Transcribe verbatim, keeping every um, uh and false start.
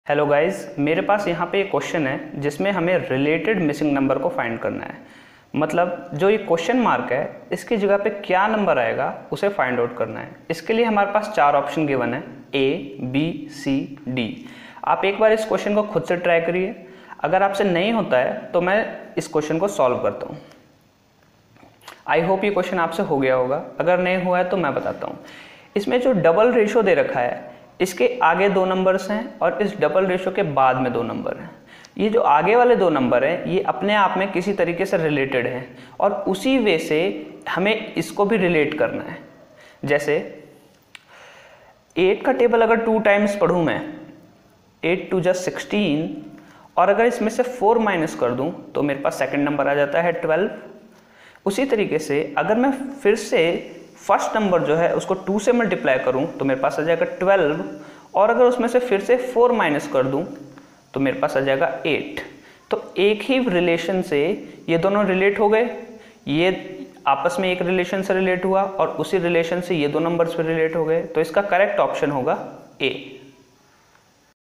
Hello guys, मेरे पास यहाँ पे एक क्वेश्चन है जिसमें हमें रिलेटेड मिसिंग नंबर को फाइंड करना है। मतलब जो ये क्वेश्चन मार्क है इसकी जगह पे क्या नंबर आएगा उसे फाइंड आउट करना है। इसके लिए हमारे पास चार ऑप्शन गिवन है, ए, बी, सी, डी। आप एक बार इस क्वेश्चन को खुद से ट्राई करिए। अगर आपसे नहीं होता है तो मैं इस क्वेश्चन को सॉल्व करता हूँ। आई होप ये क्वेश्चन आपसे हो गया होगा। अगर नहीं हुआ है तो मैं बताता हूँ। इसमें जो डबल रेशो दे रखा है इसके आगे दो नंबर्स हैं और इस डबल रेशो के बाद में दो नंबर हैं। ये जो आगे वाले दो नंबर हैं ये अपने आप में किसी तरीके से रिलेटेड हैं और उसी वे से हमें इसको भी रिलेट करना है। जैसे एट का टेबल अगर टू टाइम्स पढ़ूँ मैं, एट टू जा सिक्सटीन, और अगर इसमें से फोर माइनस कर दूं तो मेरे पास सेकंड नंबर आ जाता है ट्वेल्व। उसी तरीके से अगर मैं फिर से फर्स्ट नंबर जो है उसको टू से मल्टीप्लाई करूं तो मेरे पास आ जाएगा ट्वेल्व, और अगर उसमें से फिर से फोर माइनस कर दूं तो मेरे पास आ जाएगा एट। तो एक ही रिलेशन से ये दोनों रिलेट हो गए, ये आपस में एक रिलेशन से रिलेट हुआ और उसी रिलेशन से ये दो नंबर्स पे रिलेट हो गए। तो इसका करेक्ट ऑप्शन होगा ए।